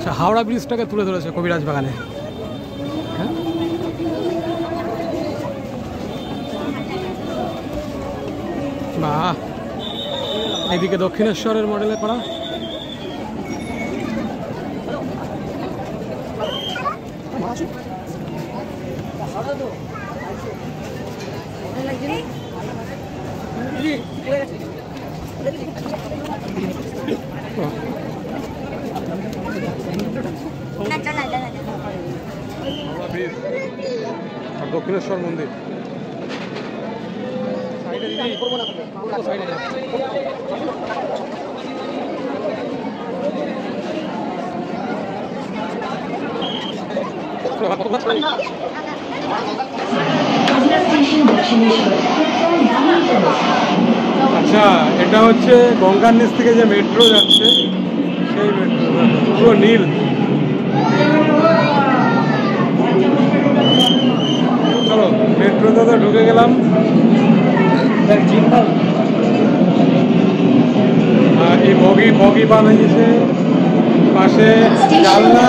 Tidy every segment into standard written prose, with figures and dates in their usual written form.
আচ্ছা, হাওড়া ব্রিজটাকে তুলে ধরেছে কবিরাজ বাগানে। হ্যাঁ, বাহ, এদিকে দক্ষিণেশ্বরের মডেলে করা। আর দক্ষিণেশ্বর মন্দির আচ্ছা, এটা হচ্ছে গঙ্গার নিচ থেকে যে মেট্রো যাচ্ছে সেই মেট্রো, পুরো নীল। চলো মেট্রোতে তো ঢুকে গেলাম। এই বগি বানিয়েছে, পাশে জানলা।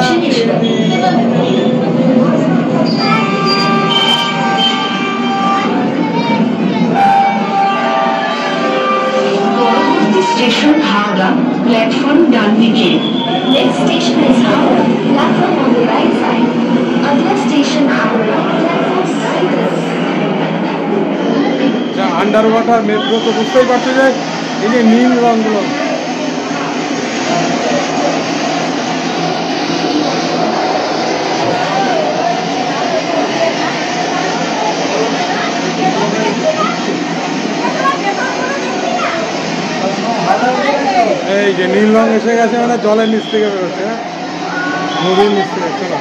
Station Howrah, platform डान दीजिए। Next station is Howrah, platform on the right side. अगला station Howrah, platform right side। যা আন্ডার ওয়াটার মেট্রো, তো বুঝতেই পারছো যে এই যে নীল রঙগুলো। এই যে নীল রং এসে গেছে, মানে জলের নিচ থেকে বেরোচ্ছে, নদীর নিচ থেকে। চলো